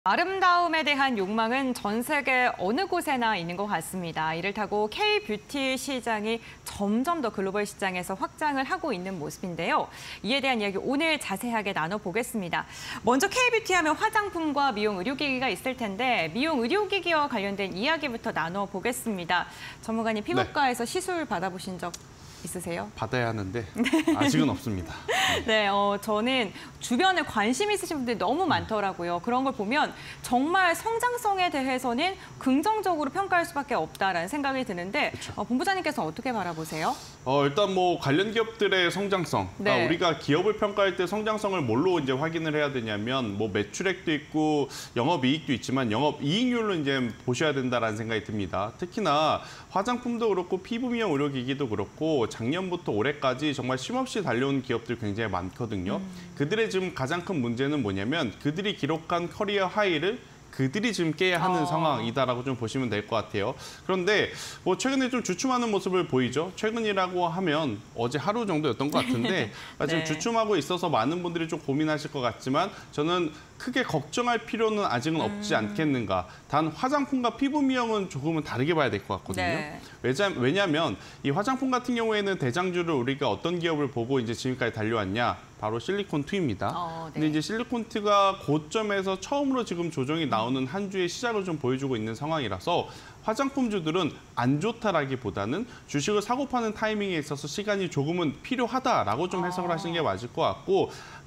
아름다움에 대한 욕망은 전 세계 어느 곳에나 있는 것 같습니다. 이를 타고 K-뷰티 시장이 점점 더 글로벌 시장에서 확장을 하고 있는 모습인데요. 이에 대한 이야기 오늘 자세하게 나눠보겠습니다. 먼저 K-뷰티 하면 화장품과 미용 의료기기가 있을 텐데 미용 의료기기와 관련된 이야기부터 나눠보겠습니다. 전문가님, 피부과에서 시술 받아보신 적 있으세요? 받아야 하는데 아직은 없습니다. 네, 저는 주변에 관심 있으신 분들이 너무 많더라고요. 그런 걸 보면 정말 성장성에 대해서는 긍정적으로 평가할 수밖에 없다라는 생각이 드는데 본부장님께서 어떻게 바라보세요? 일단 관련 기업들의 성장성, 그러니까 우리가 기업을 평가할 때 성장성을 뭘로 이제 확인을 해야 되냐면 매출액도 있고 영업이익도 있지만 영업이익률로 이제 보셔야 된다라는 생각이 듭니다. 특히나 화장품도 그렇고 피부 미용 의료기기도 그렇고 작년부터 올해까지 정말 쉼없이 달려온 기업들 굉장히 많거든요. 그들의 지금 가장 큰 문제는 뭐냐면 그들이 기록한 커리어 하이를 그들이 지금 깨야 하는 상황이다라고 좀 보시면 될 것 같아요. 그런데 최근에 좀 주춤하는 모습을 보이죠. 최근이라고 하면 어제 하루 정도였던 것 같은데 지금 주춤하고 있어서 많은 분들이 좀 고민하실 것 같지만 저는 크게 걱정할 필요는 아직은 없지 않겠는가. 단 화장품과 피부 미용은 조금은 다르게 봐야 될 것 같거든요. 왜냐하면 이 화장품 같은 경우에는 대장주를 우리가 어떤 기업을 보고 이제 지금까지 달려왔냐. 바로 실리콘2입니다. 근데 이제 실리콘2가 고점에서 처음으로 지금 조정이 나오는 한 주의 시작을 좀 보여주고 있는 상황이라서 화장품주들은 안 좋다라기보다는 주식을 사고 파는 타이밍에 있어서 시간이 조금은 필요하다라고 좀 해석을 하시는 게 맞을 것 같고,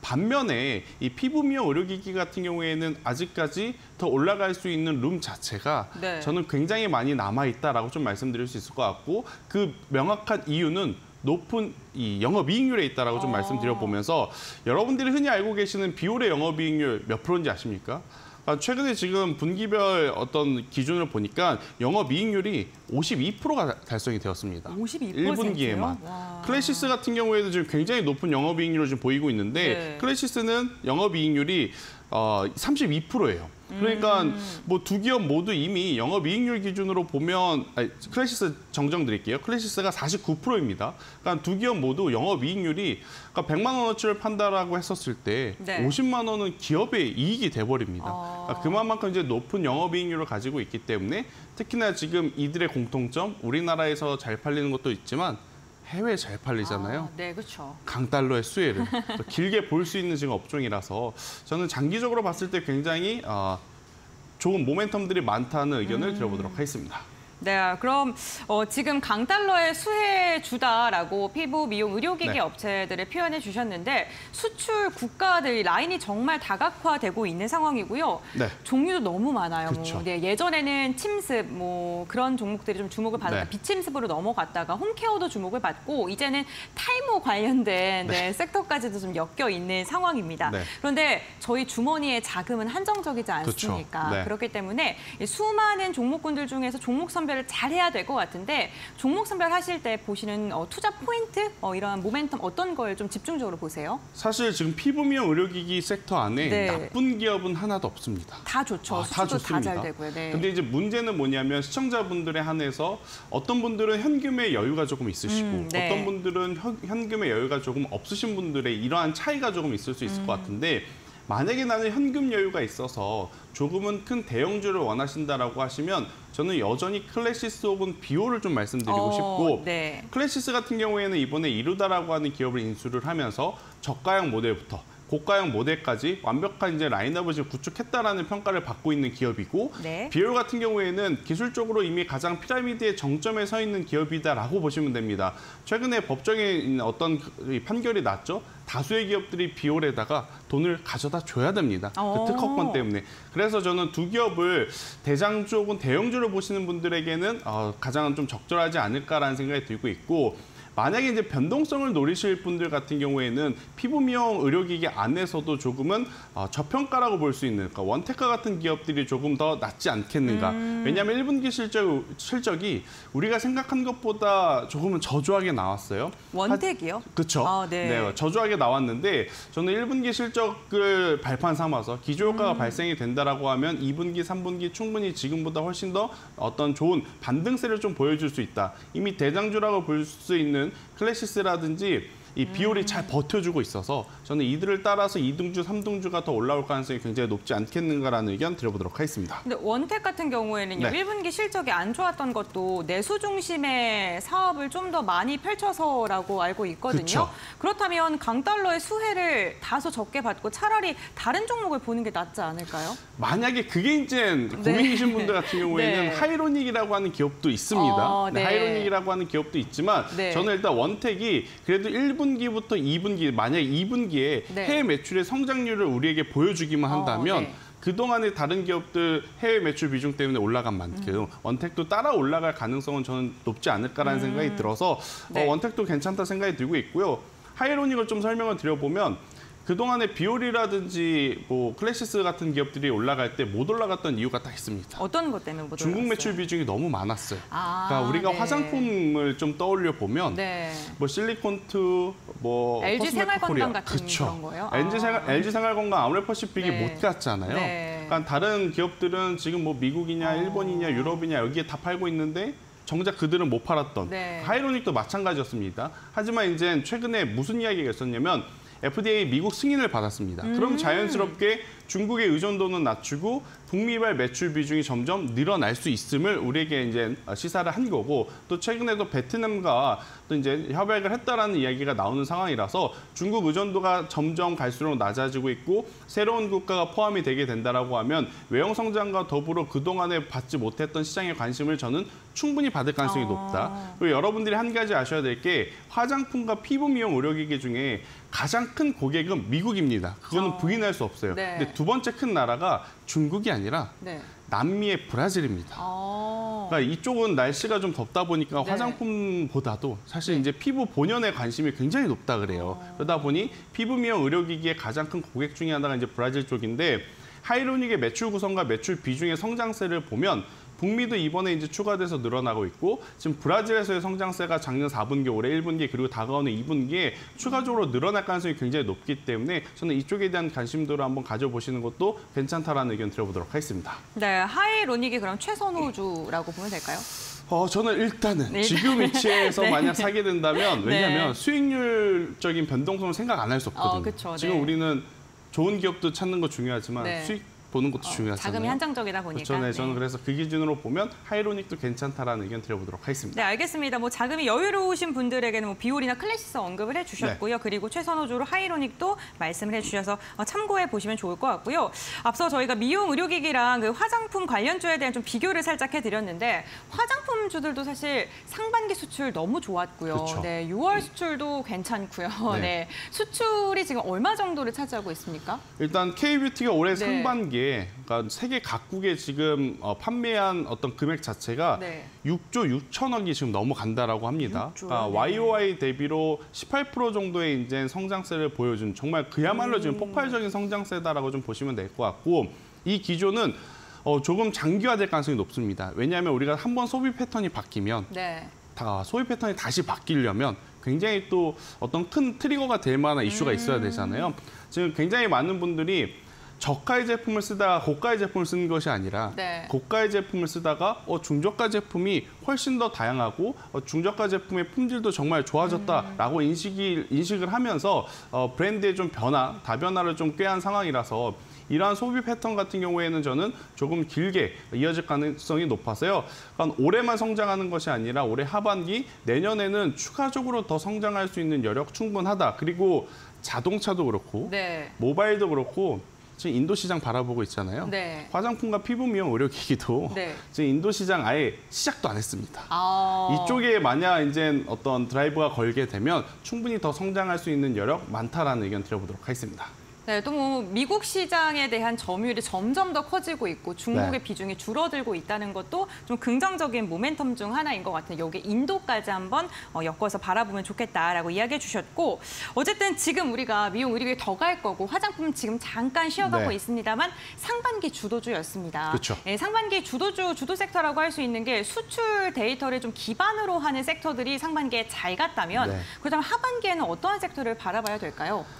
반면에 이 피부 미용 의료기기 같은 경우에는 아직까지 더 올라갈 수 있는 룸 자체가 저는 굉장히 많이 남아있다라고 좀 말씀드릴 수 있을 것 같고, 그 명확한 이유는 높은 이 영업이익률에 있다라고 좀 말씀드려보면서 여러분들이 흔히 알고 계시는 비올의 영업이익률 몇 프로인지 아십니까? 최근에 지금 분기별 어떤 기준을 보니까 영업이익률이 52%가 달성이 되었습니다. 52%? 1분기에만. 클래시스 같은 경우에도 지금 굉장히 높은 영업이익률을 지금 보이고 있는데 클래시스는 영업이익률이 32%예요. 그러니까 두 기업 모두 이미 영업이익률 기준으로 보면 클래시스 정정 드릴게요. 클래시스가 49%입니다. 그러니까 두 기업 모두 영업이익률이 100만 원어치를 판다라고 했었을 때 50만 원은 기업의 이익이 돼버립니다. 그만큼 이제 높은 영업이익률을 가지고 있기 때문에 특히나 지금 이들의 공통점, 우리나라에서 잘 팔리는 것도 있지만 해외에 잘 팔리잖아요. 네, 그렇죠. 강달러의 수혜를 길게 볼 수 있는 지금 업종이라서 저는 장기적으로 봤을 때 굉장히 좋은 모멘텀들이 많다는 의견을 드려보도록 하겠습니다. 네, 그럼 지금 강달러의 수혜주다라고 피부 미용 의료기기 업체들을 표현해 주셨는데 수출 국가들 라인이 정말 다각화되고 있는 상황이고요. 종류도 너무 많아요. 예전에는 침습 그런 종목들이 좀 주목을 받았다. 비침습으로 넘어갔다가 홈케어도 주목을 받고 이제는 탈모 관련된 섹터까지도 좀 엮여 있는 상황입니다. 그런데 저희 주머니의 자금은 한정적이지 않습니까? 그렇기 때문에 수많은 종목군들 중에서 종목 선별을 잘해야 될 것 같은데 종목 선별하실 때 보시는 투자 포인트, 이런 모멘텀 어떤 걸 좀 집중적으로 보세요? 사실 지금 피부 미용 의료기기 섹터 안에 나쁜 기업은 하나도 없습니다. 다 좋죠. 다 좋습니다. 다 잘 되고요. 근데 이제 문제는 뭐냐면 시청자분들에 한해서 어떤 분들은 현금의 여유가 조금 있으시고 어떤 분들은 현금의 여유가 조금 없으신 분들의 이러한 차이가 조금 있을 수 있을 것 같은데, 만약에 나는 현금 여유가 있어서 조금은 큰 대형주를 원하신다라고 하시면 저는 여전히 클래시스 혹은 비올을 좀 말씀드리고 싶고, 클래시스 같은 경우에는 이번에 이루다라고 하는 기업을 인수를 하면서 저가형 모델부터 고가형 모델까지 완벽한 이제 라인업을 지금 구축했다라는 평가를 받고 있는 기업이고, 비올 같은 경우에는 기술적으로 이미 가장 피라미드의 정점에 서 있는 기업이다라고 보시면 됩니다. 최근에 법정에 어떤 판결이 났죠. 다수의 기업들이 비올에다가 돈을 가져다 줘야 됩니다. 그 특허권 때문에. 그래서 저는 두 기업을 대장주 혹은 대형주로 보시는 분들에게는 가장 좀 적절하지 않을까라는 생각이 들고 있고, 만약에 이제 변동성을 노리실 분들 같은 경우에는 피부 미용 의료기기 안에서도 조금은 저평가라고 볼 수 있는, 그러니까 원테크 같은 기업들이 조금 더 낫지 않겠는가. 왜냐하면 1분기 실적이 우리가 생각한 것보다 조금은 저조하게 나왔어요. 원텍이요? 그렇죠. 저조하게 나왔는데 저는 1분기 실적을 발판 삼아서 기저효과가 발생이 된다라고 하면 2분기, 3분기 충분히 지금보다 훨씬 더 어떤 좋은 반등세를 좀 보여줄 수 있다. 이미 대장주라고 볼 수 있는 클래시스라든지 이 비율이 잘 버텨주고 있어서 저는 이들을 따라서 2등주, 3등주가 더 올라올 가능성이 굉장히 높지 않겠는가라는 의견 드려보도록 하겠습니다. 근데 원택 같은 경우에는요, 네. 1분기 실적이 안 좋았던 것도 내수 중심의 사업을 좀 더 많이 펼쳐서라고 알고 있거든요. 그쵸. 그렇다면 강달러의 수혜를 다소 적게 받고 차라리 다른 종목을 보는 게 낫지 않을까요? 만약에 그게 이제 고민이신 분들 같은 경우에는 네. 하이로닉이라고 하는 기업도 있습니다. 네. 하이로닉이라고 하는 기업도 있지만 네. 저는 일단 원택이 그래도 1분기부터 2분기, 만약에 2분기에 네. 해외 매출의 성장률을 우리에게 보여주기만 한다면 네. 그동안의 다른 기업들 해외 매출 비중 때문에 올라간 만큼 원택도 따라 올라갈 가능성은 저는 높지 않을까라는 생각이 들어서 네. 원택도 괜찮다 생각이 들고 있고요. 하이로닉을 좀 설명을 드려보면 그동안의 비올이라든지 뭐 클래시스 같은 기업들이 올라갈 때 못 올라갔던 이유가 딱 있습니다. 어떤 것 때문에 못 중국 올랐어요? 매출 비중이 너무 많았어요. 아, 그러니까 우리가 네. 화장품을 좀 떠올려 보면 네. 뭐 실리콘트, 뭐 LG 코스메틱 생활건강 코리아. 같은 그쵸. 그런 거예요? LG 생활건강 아모레퍼시픽이 네. 못 갔잖아요. 네. 그러니까 다른 기업들은 지금 뭐 미국이냐 일본이냐 유럽이냐 여기에 다 팔고 있는데 정작 그들은 못 팔았던 네. 하이로닉도 마찬가지였습니다. 하지만 이제 최근에 무슨 이야기가 있었냐면 FDA 미국 승인을 받았습니다. 그럼 자연스럽게 중국의 의존도는 낮추고 북미발 매출 비중이 점점 늘어날 수 있음을 우리에게 이제 시사를 한 거고 또 최근에도 베트남과 또 이제 협약을 했다라는 이야기가 나오는 상황이라서 중국 의존도가 점점 갈수록 낮아지고 있고 새로운 국가가 포함이 되게 된다라고 하면 외형 성장과 더불어 그동안에 받지 못했던 시장의 관심을 저는 충분히 받을 가능성이 높다. 그리고 여러분들이 한 가지 아셔야 될 게 화장품과 피부 미용 의료기기 중에 가장 큰 고객은 미국입니다. 그거는 부인할 수 없어요. 네. 근데 두 번째 큰 나라가 중국이 아니라 네. 남미의 브라질입니다. 그러니까 이쪽은 날씨가 좀 덥다 보니까 네. 화장품보다도 사실 이제 피부 본연에 관심이 굉장히 높다 그래요. 그러다 보니 피부 미용 의료기기의 가장 큰 고객 중에 하나가 이제 브라질 쪽인데 하이로닉의 매출 구성과 매출 비중의 성장세를 보면 북미도 이번에 이제 추가돼서 늘어나고 있고 지금 브라질에서의 성장세가 작년 4분기, 올해 1분기 그리고 다가오는 2분기에 추가적으로 늘어날 가능성이 굉장히 높기 때문에 저는 이쪽에 대한 관심도를 한번 가져보시는 것도 괜찮다라는 의견 드려보도록 하겠습니다. 네, 하이로닉이 그럼 최선호주라고 보면 될까요? 저는 일단은 네. 지금 위치에서 네. 만약 사게 된다면 왜냐하면 네. 수익률적인 변동성을 생각 안 할 수 없거든요. 그쵸, 지금 네. 우리는 좋은 기업도 찾는 거 중요하지만 네. 수익 보는 것도 중요하잖아요. 자금이 한정적이다 보니까. 그렇죠. 네, 저는 그래서 그 기준으로 보면 하이로닉도 괜찮다라는 의견 드려보도록 하겠습니다. 네, 알겠습니다. 뭐 자금이 여유로우신 분들에게는 뭐 비올이나 클래시스 언급을 해주셨고요. 그리고 최선호주로 하이로닉도 말씀을 해주셔서 참고해 보시면 좋을 것 같고요. 앞서 저희가 미용 의료기기랑 그 화장품 관련주에 대한 좀 비교를 살짝 해드렸는데 화장품주들도 사실 상반기 수출 너무 좋았고요. 그렇죠. 네, 6월 수출도 괜찮고요. 네. 네, 수출이 지금 얼마 정도를 차지하고 있습니까? 일단 K뷰티가 올해 네. 상반기에 그러니까 세계 각국에 지금 판매한 어떤 금액 자체가 네. 6조 6천억이 지금 넘어간다라고 합니다. 6조, 그러니까 네. YOY 대비로 18% 정도의 이제 성장세를 보여준 정말 그야말로 지금 폭발적인 성장세다라고 좀 보시면 될 것 같고 이 기조는 조금 장기화될 가능성이 높습니다. 왜냐하면 우리가 한번 소비 패턴이 바뀌면 네. 소비 패턴이 다시 바뀌려면 굉장히 또 어떤 큰 트리거가 될 만한 이슈가 있어야 되잖아요. 지금 굉장히 많은 분들이 저가의 제품을 쓰다가 고가의 제품을 쓰는 것이 아니라 네. 고가의 제품을 쓰다가 중저가 제품이 훨씬 더 다양하고 중저가 제품의 품질도 정말 좋아졌다라고 인식을 하면서 브랜드의 좀 변화, 다변화를 좀 꾀한 상황이라서 이러한 소비 패턴 같은 경우에는 저는 조금 길게 이어질 가능성이 높아서요. 그러니까 올해만 성장하는 것이 아니라 올해 하반기, 내년에는 추가적으로 더 성장할 수 있는 여력 충분하다. 그리고 자동차도 그렇고 네. 모바일도 그렇고 지금 인도 시장 바라보고 있잖아요. 네. 화장품과 피부 미용 의료기기도 네. 지금 인도 시장 아예 시작도 안 했습니다. 아. 이쪽에 만약 이제 어떤 드라이브가 걸게 되면 충분히 더 성장할 수 있는 여력 많다라는 의견 드려보도록 하겠습니다. 네, 또 뭐 미국 시장에 대한 점유율이 점점 더 커지고 있고 중국의 네. 비중이 줄어들고 있다는 것도 좀 긍정적인 모멘텀 중 하나인 것 같아요. 여기 인도까지 한번 엮어서 바라보면 좋겠다라고 이야기해 주셨고 어쨌든 지금 우리가 미용 의료기기 더 갈 거고 화장품 지금 잠깐 쉬어가고 네. 있습니다.만 상반기 주도주였습니다. 그렇죠. 네, 상반기 주도 섹터라고 할 수 있는 게 수출 데이터를 좀 기반으로 하는 섹터들이 상반기에 잘 갔다면 네. 그렇다면 하반기에는 어떠한 섹터를 바라봐야 될까요?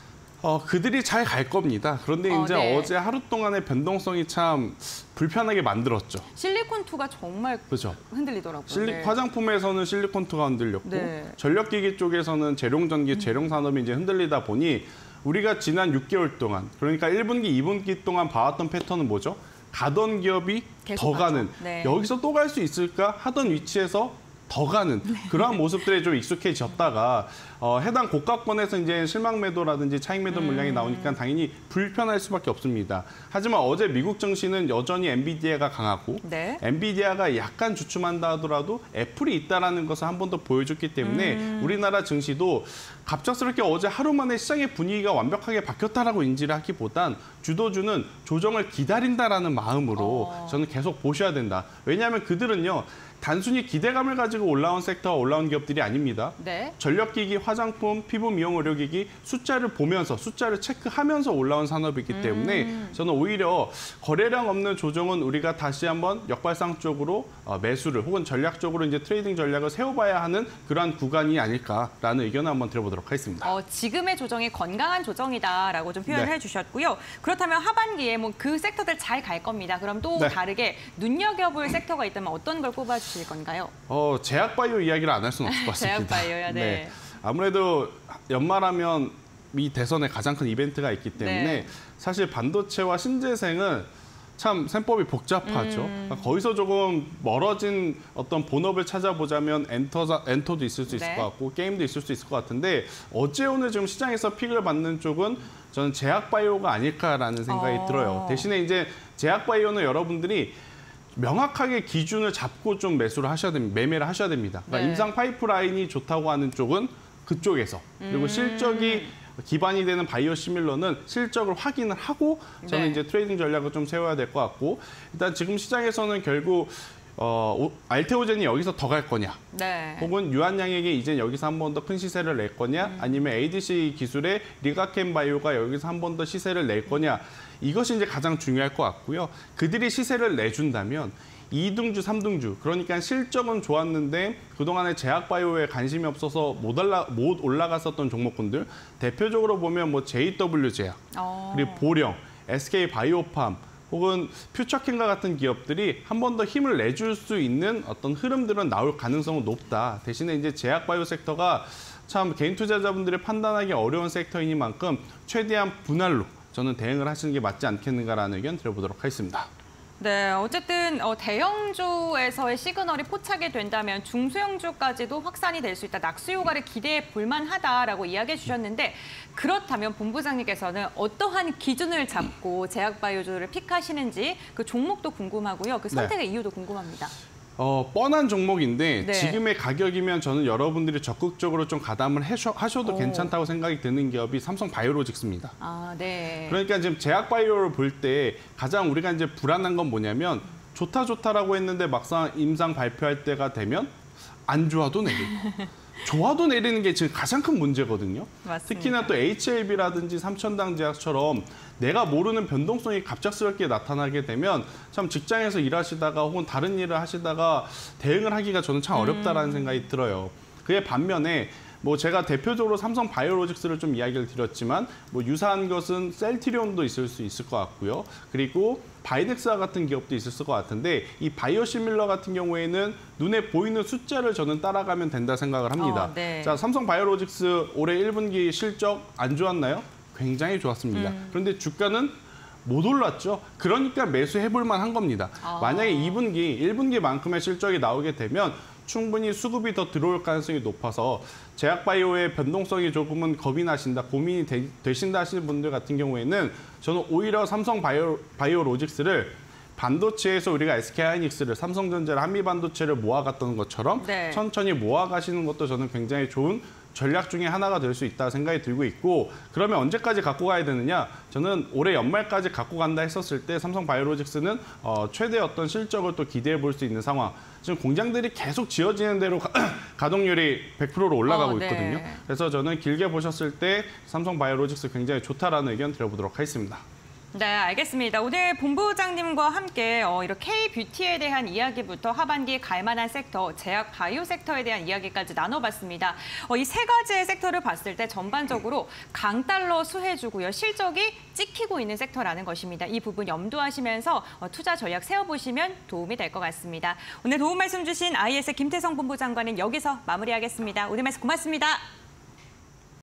그들이 잘 갈 겁니다. 그런데 이제 네. 어제 하루 동안의 변동성이 참 불편하게 만들었죠. 실리콘2가 정말 그죠. 흔들리더라고요. 네. 화장품에서는 실리콘2가 흔들렸고 네. 전력기기 쪽에서는 재룡전기, 재룡산업이 이제 흔들리다 보니 우리가 지난 6개월 동안 그러니까 1분기, 2분기 동안 봐왔던 패턴은 뭐죠? 가던 기업이 계속 더 가는 네. 여기서 또 갈 수 있을까 하던 위치에서 더 가는 그러한 모습들에 좀 익숙해졌다가 해당 고가권에서 이제 실망 매도라든지 차익 매도 물량이 나오니까 당연히 불편할 수밖에 없습니다. 하지만 어제 미국 증시는 여전히 엔비디아가 강하고 네. 엔비디아가 약간 주춤한다 하더라도 애플이 있다라는 것을 한 번 더 보여줬기 때문에 우리나라 증시도 갑작스럽게 어제 하루 만에 시장의 분위기가 완벽하게 바뀌었다라고 인지를 하기보단 주도주는 조정을 기다린다라는 마음으로 저는 계속 보셔야 된다. 왜냐하면 그들은요. 단순히 기대감을 가지고 올라온 섹터와 올라온 기업들이 아닙니다. 네. 전력기기, 화장품, 피부 미용 의료기기 숫자를 보면서 숫자를 체크하면서 올라온 산업이기 때문에 저는 오히려 거래량 없는 조정은 우리가 다시 한번 역발상 쪽으로 매수를 혹은 전략적으로 이제 트레이딩 전략을 세워봐야 하는 그러한 구간이 아닐까라는 의견을 한번 드려보도록 하겠습니다. 지금의 조정이 건강한 조정이다라고 좀 표현을 네. 해주셨고요. 그렇다면 하반기에 뭐 그 섹터들 잘 갈 겁니다. 그럼 또 네. 다르게 눈여겨볼 섹터가 있다면 어떤 걸 꼽아주실 건가요? 제약바이오 이야기를 안 할 수는 없을 것 같습니다. 제약바이오요, 네. 아무래도 연말하면 미 대선에 가장 큰 이벤트가 있기 때문에 네. 사실 반도체와 신재생은 참 셈법이 복잡하죠. 거기서 조금 멀어진 어떤 본업을 찾아보자면 엔터도 있을 수 있을 네. 것 같고 게임도 있을 수 있을 것 같은데 어제 오늘 지금 시장에서 픽을 받는 쪽은 저는 제약바이오가 아닐까라는 생각이 들어요. 대신에 이제 제약바이오는 여러분들이 명확하게 기준을 잡고 좀 매수를 하셔야 됩니다. 매매를 하셔야 됩니다. 그러니까 네. 임상 파이프라인이 좋다고 하는 쪽은 그쪽에서 그리고 실적이 기반이 되는 바이오 시밀러는 실적을 확인을 하고 저는 네. 이제 트레이딩 전략을 좀 세워야 될 것 같고 일단 지금 시장에서는 결국 알테오젠이 여기서 더 갈 거냐 네. 혹은 유한양에게 이제 여기서 한 번 더 큰 시세를 낼 거냐 아니면 ADC 기술의 리가켄 바이오가 여기서 한 번 더 시세를 낼 거냐 이것이 이제 가장 중요할 것 같고요. 그들이 시세를 내준다면 2등주, 3등주 그러니까 실적은 좋았는데 그동안에 제약바이오에 관심이 없어서 못 올라갔었던 종목군들 대표적으로 보면 뭐 JW제약 그리고 보령, SK바이오팜 혹은 퓨처캔과 같은 기업들이 한 번 더 힘을 내줄 수 있는 어떤 흐름들은 나올 가능성은 높다. 대신에 이제 제약바이오 섹터가 참 개인 투자자분들이 판단하기 어려운 섹터이니만큼 최대한 분할로 저는 대응을 하시는 게 맞지 않겠는가라는 의견 드려보도록 하겠습니다. 네, 어쨌든 대형주에서의 시그널이 포착이 된다면 중소형주까지도 확산이 될 수 있다. 낙수 효과를 기대해 볼 만하다라고 이야기해 주셨는데 그렇다면 본부장님께서는 어떠한 기준을 잡고 제약바이오주를 픽하시는지 그 종목도 궁금하고요. 그 선택의 이유도 궁금합니다. 뻔한 종목인데 네. 지금의 가격이면 저는 여러분들이 적극적으로 좀 가담을 하셔도 괜찮다고 생각이 드는 기업이 삼성바이오로직스입니다. 아, 네. 그러니까 지금 제약바이오를 볼 때 가장 우리가 이제 불안한 건 뭐냐면 좋다라고 했는데 막상 임상 발표할 때가 되면 안 좋아도 내리고 좋아도 내리는 게 지금 가장 큰 문제거든요. 맞습니다. 특히나 또 HLB라든지 삼천당 제약처럼 내가 모르는 변동성이 갑작스럽게 나타나게 되면 참 직장에서 일하시다가 혹은 다른 일을 하시다가 대응을 하기가 저는 참 어렵다라는 생각이 들어요. 그에 반면에 뭐 제가 대표적으로 삼성 바이오로직스를 좀 이야기를 드렸지만 뭐 유사한 것은 셀트리온도 있을 수 있을 것 같고요. 그리고 바이넥스와 같은 기업도 있을 것 같은데 이 바이오시밀러 같은 경우에는 눈에 보이는 숫자를 저는 따라가면 된다 생각을 합니다. 네. 자, 삼성 바이오로직스 올해 1분기 실적 안 좋았나요? 굉장히 좋았습니다. 그런데 주가는 못 올랐죠. 그러니까 매수해볼 만한 겁니다. 만약에 2분기, 1분기만큼의 실적이 나오게 되면 충분히 수급이 더 들어올 가능성이 높아서 제약바이오의 변동성이 조금은 겁이 나신다, 고민이 되신다 하시는 분들 같은 경우에는 저는 오히려 삼성 바이오로직스를 반도체에서 우리가 SK하이닉스를, 삼성전자를, 한미반도체를 모아갔던 것처럼 네. 천천히 모아가시는 것도 저는 굉장히 좋은 전략 중에 하나가 될 수 있다 생각이 들고 있고 그러면 언제까지 갖고 가야 되느냐? 저는 올해 연말까지 갖고 간다 했었을 때 삼성 바이오로직스는 최대 어떤 실적을 또 기대해 볼 수 있는 상황. 지금 공장들이 계속 지어지는 대로 가동률이 100%로 올라가고 네. 있거든요. 그래서 저는 길게 보셨을 때 삼성 바이오로직스 굉장히 좋다라는 의견 드려보도록 하겠습니다. 네, 알겠습니다. 오늘 본부장님과 함께 이렇게 K-뷰티에 대한 이야기부터 하반기 갈만한 섹터, 제약 바이오 섹터에 대한 이야기까지 나눠봤습니다. 이 세 가지의 섹터를 봤을 때 전반적으로 강달러 수혜주고요. 실적이 찍히고 있는 섹터라는 것입니다. 이 부분 염두하시면서 투자 전략 세워보시면 도움이 될 것 같습니다. 오늘 도움 말씀 주신 IS의 김태성 본부장관은 여기서 마무리하겠습니다. 오늘 말씀 고맙습니다.